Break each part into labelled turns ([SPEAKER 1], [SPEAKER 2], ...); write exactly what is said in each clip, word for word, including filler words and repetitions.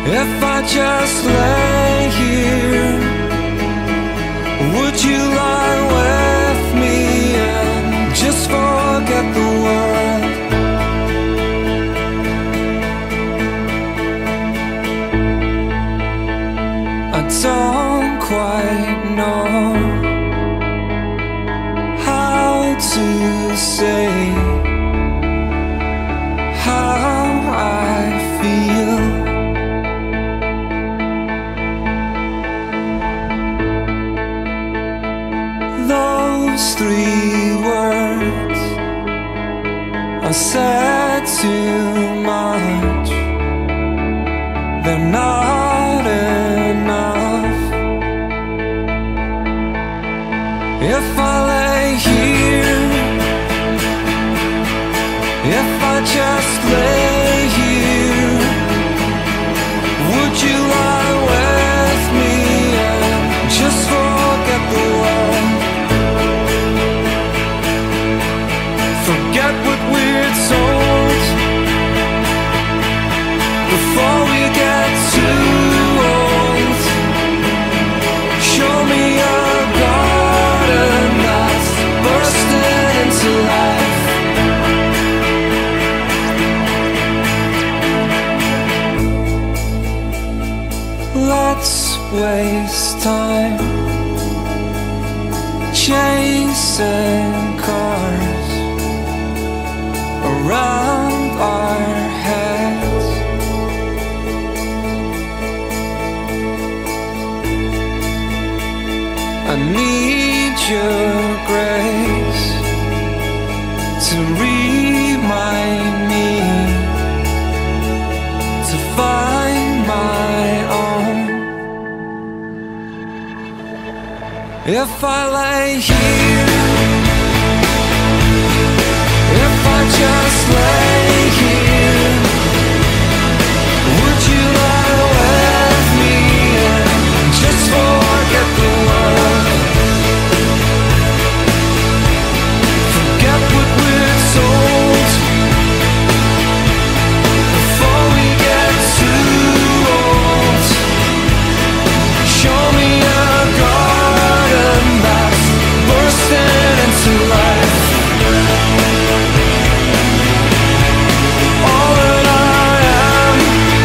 [SPEAKER 1] If I just lay here, would you lie with me and just forget the world? I don't quite know how to say how I feel. Those three words are said too much. They're not enough. If I lay here, if I just lay here, would you lie with me and just forget the world? Forget what we're told before we get too old. Show me a garden that's bursting into life. Let's waste time chasing cars around our heads. I need your grace to remind me to find my own. If I lay here, if I just lay here, would you lie with me and just forget the world? Forget what we're told before we get too old. Show me a garden that's bursting into life. All that I am,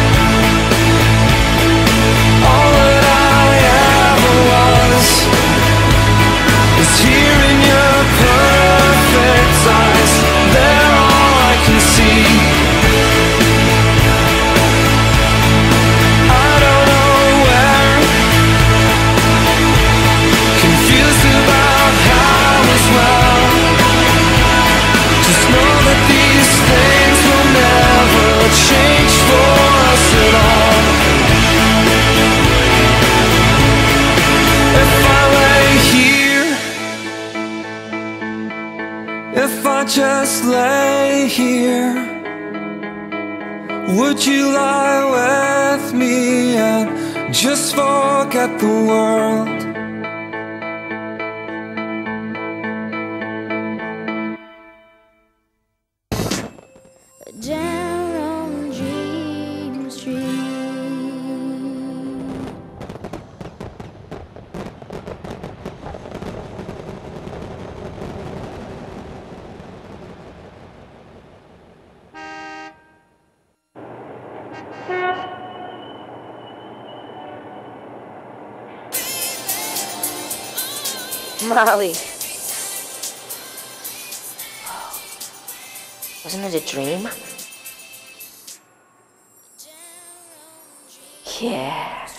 [SPEAKER 1] all that I ever was, is here in your perfect eyes. They're all I can see. I don't know where, confused about how as well. Just know that these things will never change for us at all. If I lay here, if I just lay here, would you lie with me and just forget the world?
[SPEAKER 2] Down on Dream Street.
[SPEAKER 3] Molly. Wasn't it a dream? Yeah.